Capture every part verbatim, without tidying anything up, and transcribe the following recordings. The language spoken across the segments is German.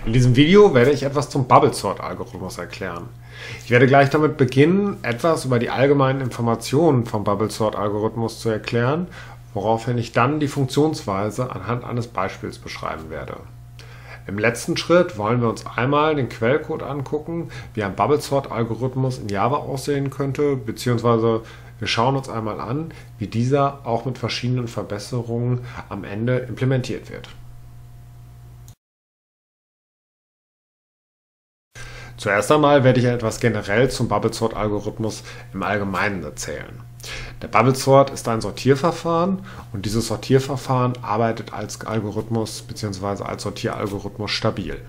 In diesem Video werde ich etwas zum Bubble-Sort-Algorithmus erklären. Ich werde gleich damit beginnen, etwas über die allgemeinen Informationen vom Bubble-Sort-Algorithmus zu erklären, woraufhin ich dann die Funktionsweise anhand eines Beispiels beschreiben werde. Im letzten Schritt wollen wir uns einmal den Quellcode angucken, wie ein Bubble-Sort-Algorithmus in Java aussehen könnte, beziehungsweise wir schauen uns einmal an, wie dieser auch mit verschiedenen Verbesserungen am Ende implementiert wird. Zuerst einmal werde ich etwas generell zum Bubble-Sort-Algorithmus im Allgemeinen erzählen. Der Bubble-Sort ist ein Sortierverfahren und dieses Sortierverfahren arbeitet als Algorithmus bzw. als Sortieralgorithmus stabil.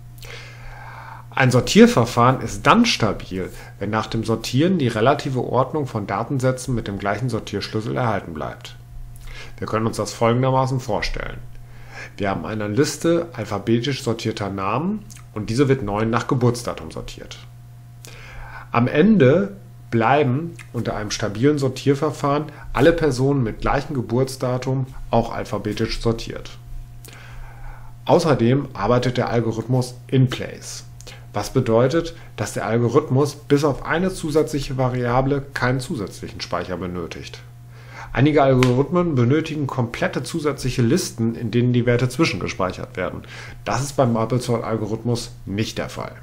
Ein Sortierverfahren ist dann stabil, wenn nach dem Sortieren die relative Ordnung von Datensätzen mit dem gleichen Sortierschlüssel erhalten bleibt. Wir können uns das folgendermaßen vorstellen. Wir haben eine Liste alphabetisch sortierter Namen und diese wird neun nach Geburtsdatum sortiert. Am Ende bleiben unter einem stabilen Sortierverfahren alle Personen mit gleichem Geburtsdatum auch alphabetisch sortiert. Außerdem arbeitet der Algorithmus in place, was bedeutet, dass der Algorithmus bis auf eine zusätzliche Variable keinen zusätzlichen Speicher benötigt. Einige Algorithmen benötigen komplette zusätzliche Listen, in denen die Werte zwischengespeichert werden. Das ist beim Bubble-Sort-Algorithmus nicht der Fall.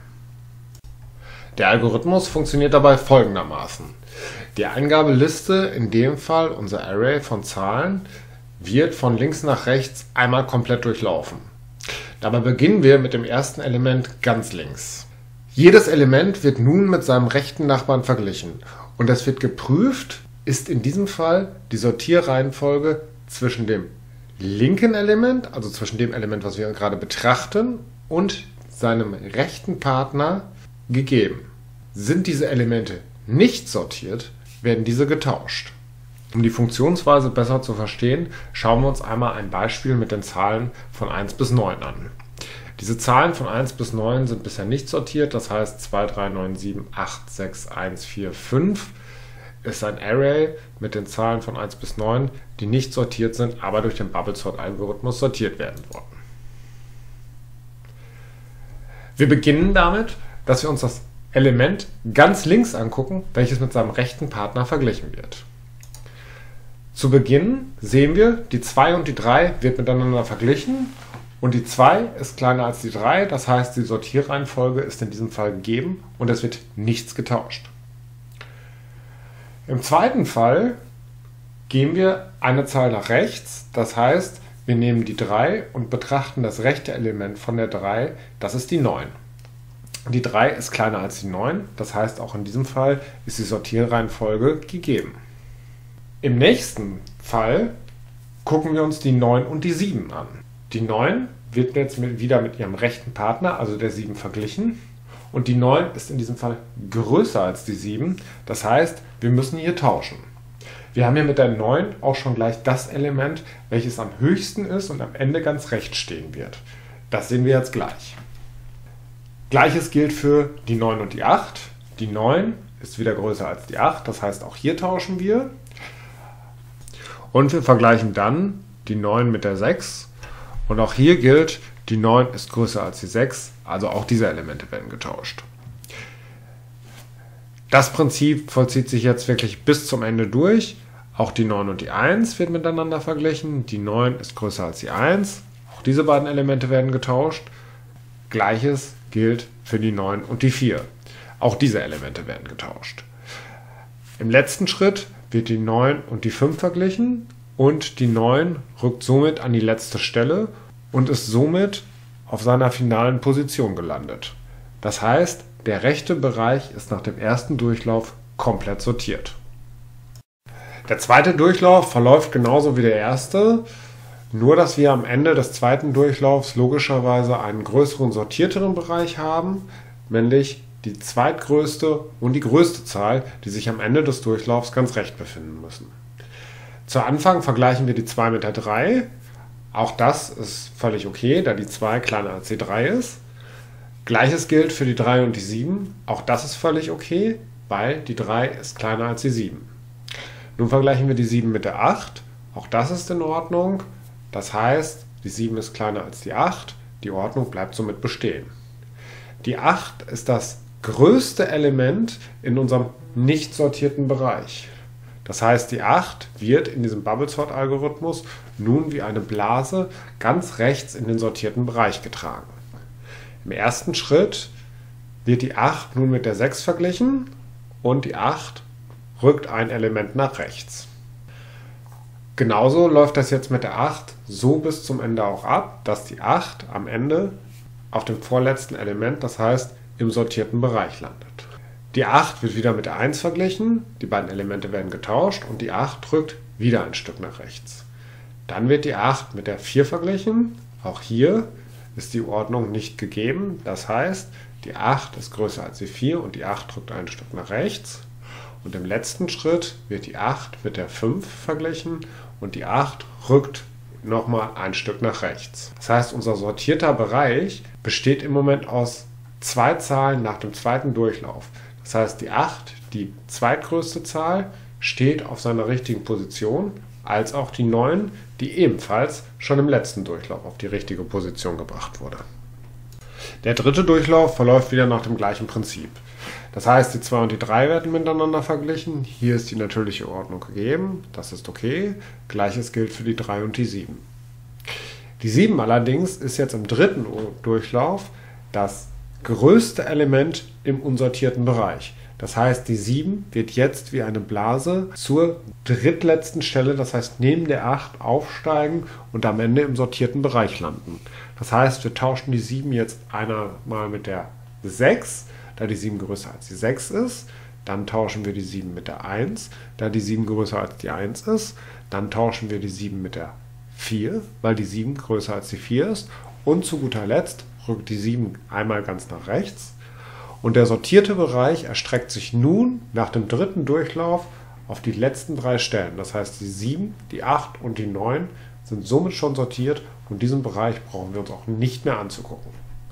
Der Algorithmus funktioniert dabei folgendermaßen. Die Eingabeliste, in dem Fall unser Array von Zahlen, wird von links nach rechts einmal komplett durchlaufen. Dabei beginnen wir mit dem ersten Element ganz links. Jedes Element wird nun mit seinem rechten Nachbarn verglichen und es wird geprüft, ist in diesem Fall die Sortierreihenfolge zwischen dem linken Element, also zwischen dem Element, was wir gerade betrachten, und seinem rechten Partner gegeben. Sind diese Elemente nicht sortiert, werden diese getauscht. Um die Funktionsweise besser zu verstehen, schauen wir uns einmal ein Beispiel mit den Zahlen von eins bis neun an. Diese Zahlen von eins bis neun sind bisher nicht sortiert, das heißt zwei, drei, neun, sieben, acht, sechs, eins, vier, fünf ist ein Array mit den Zahlen von eins bis neun, die nicht sortiert sind, aber durch den Bubble-Sort-Algorithmus sortiert werden wollen. Wir beginnen damit, dass wir uns das Element ganz links angucken, welches mit seinem rechten Partner verglichen wird. Zu Beginn sehen wir, die zwei und die drei wird miteinander verglichen und die zwei ist kleiner als die drei, das heißt, die Sortierreihenfolge ist in diesem Fall gegeben und es wird nichts getauscht. Im zweiten Fall gehen wir eine Zahl nach rechts, das heißt, wir nehmen die drei und betrachten das rechte Element von der drei, das ist die neun. Die drei ist kleiner als die neun, das heißt, auch in diesem Fall ist die Sortierreihenfolge gegeben. Im nächsten Fall gucken wir uns die neun und die sieben an. Die neun wird jetzt mit, wieder mit ihrem rechten Partner, also der sieben, verglichen. Und die neun ist in diesem Fall größer als die sieben, das heißt, wir müssen hier tauschen. Wir haben hier mit der neun auch schon gleich das Element, welches am höchsten ist und am Ende ganz rechts stehen wird. Das sehen wir jetzt gleich. Gleiches gilt für die neun und die acht. Die neun ist wieder größer als die acht, das heißt, auch hier tauschen wir. Und wir vergleichen dann die neun mit der sechs. Und auch hier gilt, die neun ist größer als die sechs, also auch diese Elemente werden getauscht. Das Prinzip vollzieht sich jetzt wirklich bis zum Ende durch. Auch die neun und die eins wird miteinander verglichen. Die neun ist größer als die eins. Auch diese beiden Elemente werden getauscht. Gleiches gilt für die neun und die vier. Auch diese Elemente werden getauscht. Im letzten Schritt wird die neun und die fünf verglichen und die neun rückt somit an die letzte Stelle und ist somit auf seiner finalen Position gelandet. Das heißt, der rechte Bereich ist nach dem ersten Durchlauf komplett sortiert. Der zweite Durchlauf verläuft genauso wie der erste, nur dass wir am Ende des zweiten Durchlaufs logischerweise einen größeren, sortierteren Bereich haben, nämlich die zweitgrößte und die größte Zahl, die sich am Ende des Durchlaufs ganz rechts befinden müssen. Zu Anfang vergleichen wir die zwei mit der drei. Auch das ist völlig okay, da die zwei kleiner als die drei ist. Gleiches gilt für die drei und die sieben. Auch das ist völlig okay, weil die drei ist kleiner als die sieben. Nun vergleichen wir die sieben mit der acht. Auch das ist in Ordnung. Das heißt, die sieben ist kleiner als die acht. Die Ordnung bleibt somit bestehen. Die acht ist das größte Element in unserem nicht sortierten Bereich. Das heißt, die acht wird in diesem Bubble-Sort-Algorithmus nun wie eine Blase ganz rechts in den sortierten Bereich getragen. Im ersten Schritt wird die acht nun mit der sechs verglichen und die acht rückt ein Element nach rechts. Genauso läuft das jetzt mit der acht so bis zum Ende auch ab, dass die acht am Ende auf dem vorletzten Element, das heißt im sortierten Bereich landet. Die acht wird wieder mit der eins verglichen, die beiden Elemente werden getauscht und die acht rückt wieder ein Stück nach rechts. Dann wird die acht mit der vier verglichen, auch hier ist die Ordnung nicht gegeben, das heißt, die acht ist größer als die vier und die acht rückt ein Stück nach rechts. Und im letzten Schritt wird die acht mit der fünf verglichen und die acht rückt nochmal ein Stück nach rechts. Das heißt, unser sortierter Bereich besteht im Moment aus zwei Zahlen nach dem zweiten Durchlauf. Das heißt, die acht, die zweitgrößte Zahl, steht auf seiner richtigen Position, als auch die neun, die ebenfalls schon im letzten Durchlauf auf die richtige Position gebracht wurde. Der dritte Durchlauf verläuft wieder nach dem gleichen Prinzip. Das heißt, die zwei und die drei werden miteinander verglichen. Hier ist die natürliche Ordnung gegeben, das ist okay. Gleiches gilt für die drei und die sieben. Die sieben allerdings ist jetzt im dritten Durchlauf das größte Element im unsortierten Bereich. Das heißt, die sieben wird jetzt wie eine Blase zur drittletzten Stelle, das heißt neben der acht, aufsteigen und am Ende im sortierten Bereich landen. Das heißt, wir tauschen die sieben jetzt einmal mit der sechs, da die sieben größer als die sechs ist. Dann tauschen wir die sieben mit der eins, da die sieben größer als die eins ist. Dann tauschen wir die sieben mit der vier, weil die sieben größer als die vier ist. Und zu guter Letzt rückt die sieben einmal ganz nach rechts. Und der sortierte Bereich erstreckt sich nun nach dem dritten Durchlauf auf die letzten drei Stellen. Das heißt, die sieben, die acht und die neun sind somit schon sortiert und diesen Bereich brauchen wir uns auch nicht mehr anzugucken.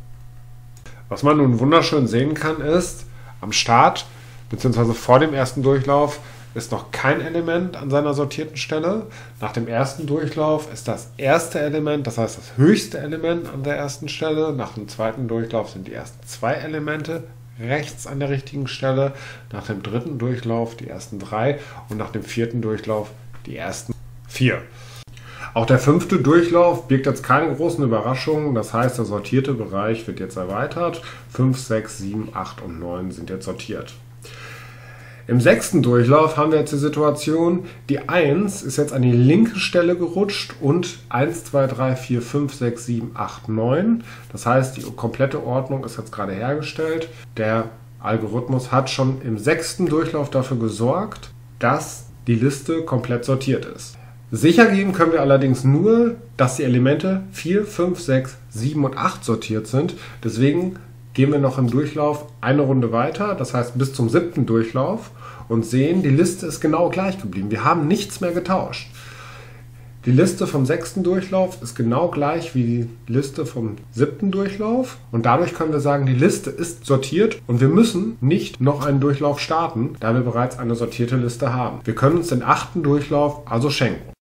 Was man nun wunderschön sehen kann, ist, am Start bzw. vor dem ersten Durchlauf ist noch kein Element an seiner sortierten Stelle. Nach dem ersten Durchlauf ist das erste Element, das heißt das höchste Element an der ersten Stelle. Nach dem zweiten Durchlauf sind die ersten zwei Elemente rechts an der richtigen Stelle. Nach dem dritten Durchlauf die ersten drei und nach dem vierten Durchlauf die ersten vier. Auch der fünfte Durchlauf birgt jetzt keine großen Überraschungen. Das heißt, der sortierte Bereich wird jetzt erweitert. fünf, sechs, sieben, acht und neun sind jetzt sortiert. Im sechsten Durchlauf haben wir jetzt die Situation, die eins ist jetzt an die linke Stelle gerutscht und eins, zwei, drei, vier, fünf, sechs, sieben, acht, neun. Das heißt, die komplette Ordnung ist jetzt gerade hergestellt. Der Algorithmus hat schon im sechsten Durchlauf dafür gesorgt, dass die Liste komplett sortiert ist. Sicher gehen können wir allerdings nur, dass die Elemente vier, fünf, sechs, sieben und acht sortiert sind. Deswegen gehen wir noch im Durchlauf eine Runde weiter, das heißt bis zum siebten Durchlauf und sehen, die Liste ist genau gleich geblieben. Wir haben nichts mehr getauscht. Die Liste vom sechsten Durchlauf ist genau gleich wie die Liste vom siebten Durchlauf und dadurch können wir sagen, die Liste ist sortiert und wir müssen nicht noch einen Durchlauf starten, da wir bereits eine sortierte Liste haben. Wir können uns den achten Durchlauf also schenken.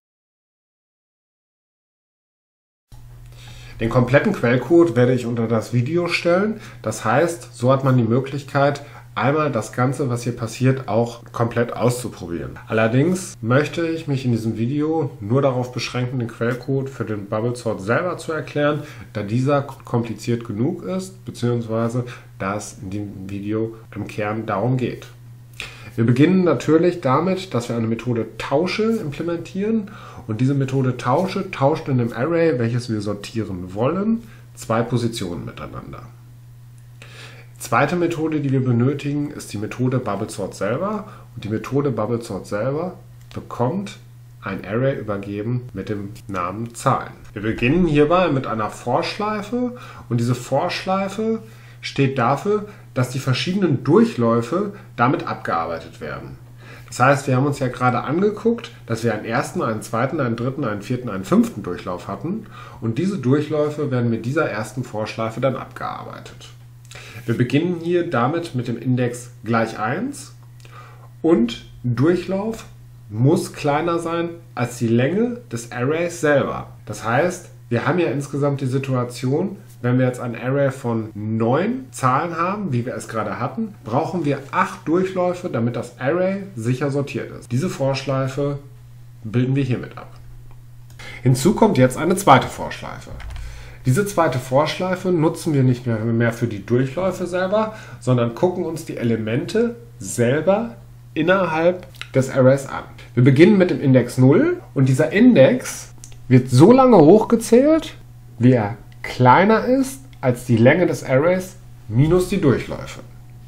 Den kompletten Quellcode werde ich unter das Video stellen. Das heißt, so hat man die Möglichkeit, einmal das Ganze, was hier passiert, auch komplett auszuprobieren. Allerdings möchte ich mich in diesem Video nur darauf beschränken, den Quellcode für den Bubble-Sort selber zu erklären, da dieser kompliziert genug ist, beziehungsweise da es in dem Video im Kern darum geht. Wir beginnen natürlich damit, dass wir eine Methode Tausche implementieren und diese Methode Tausche tauscht in dem Array, welches wir sortieren wollen, zwei Positionen miteinander. Die zweite Methode, die wir benötigen, ist die Methode Bubble-Sort selber und die Methode Bubble-Sort selber bekommt ein Array übergeben mit dem Namen Zahlen. Wir beginnen hierbei mit einer For-Schleife und diese For-Schleife steht dafür, dass die verschiedenen Durchläufe damit abgearbeitet werden. Das heißt, wir haben uns ja gerade angeguckt, dass wir einen ersten, einen zweiten, einen dritten, einen vierten, einen fünften Durchlauf hatten und diese Durchläufe werden mit dieser ersten For-Schleife dann abgearbeitet. Wir beginnen hier damit mit dem Index gleich eins und Durchlauf muss kleiner sein als die Länge des Arrays selber. Das heißt, Wir haben ja insgesamt die Situation, wenn wir jetzt ein Array von neun Zahlen haben, wie wir es gerade hatten, brauchen wir acht Durchläufe, damit das Array sicher sortiert ist. Diese Vorschleife bilden wir hiermit ab. Hinzu kommt jetzt eine zweite Vorschleife. Diese zweite Vorschleife nutzen wir nicht mehr, mehr für die Durchläufe selber, sondern gucken uns die Elemente selber innerhalb des Arrays an. Wir beginnen mit dem Index null und dieser Index wird so lange hochgezählt, wie er kleiner ist als die Länge des Arrays minus die Durchläufe.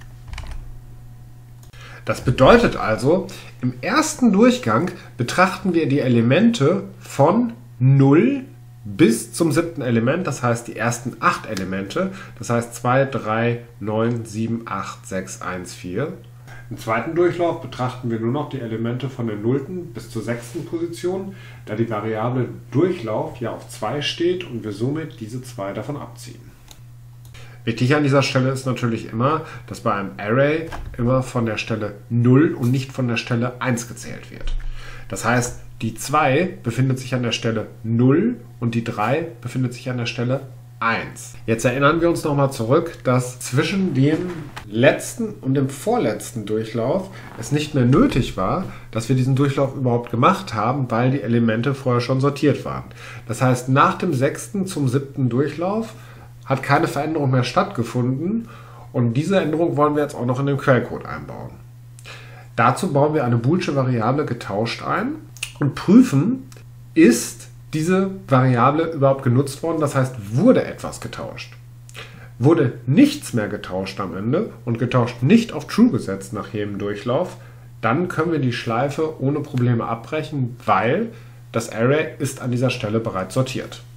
Das bedeutet also, im ersten Durchgang betrachten wir die Elemente von null bis zum siebten Element, das heißt die ersten acht Elemente, das heißt zwei, drei, neun, sieben, acht, sechs, eins, vier. Im zweiten Durchlauf betrachten wir nur noch die Elemente von der nullten bis zur sechsten Position, da die Variable Durchlauf ja auf zwei steht und wir somit diese zwei davon abziehen. Wichtig an dieser Stelle ist natürlich immer, dass bei einem Array immer von der Stelle null und nicht von der Stelle eins gezählt wird. Das heißt, die zwei befindet sich an der Stelle null und die drei befindet sich an der Stelle eins. Jetzt erinnern wir uns nochmal zurück, dass zwischen dem letzten und dem vorletzten Durchlauf es nicht mehr nötig war, dass wir diesen Durchlauf überhaupt gemacht haben, weil die Elemente vorher schon sortiert waren. Das heißt, nach dem sechsten zum siebten Durchlauf hat keine Veränderung mehr stattgefunden und diese Änderung wollen wir jetzt auch noch in den Quellcode einbauen. Dazu bauen wir eine boolsche Variable getauscht ein und prüfen, ist diese Variable überhaupt genutzt worden, das heißt, wurde etwas getauscht. Wurde nichts mehr getauscht am Ende und getauscht nicht auf True gesetzt nach jedem Durchlauf, dann können wir die Schleife ohne Probleme abbrechen, weil das Array ist an dieser Stelle bereits sortiert.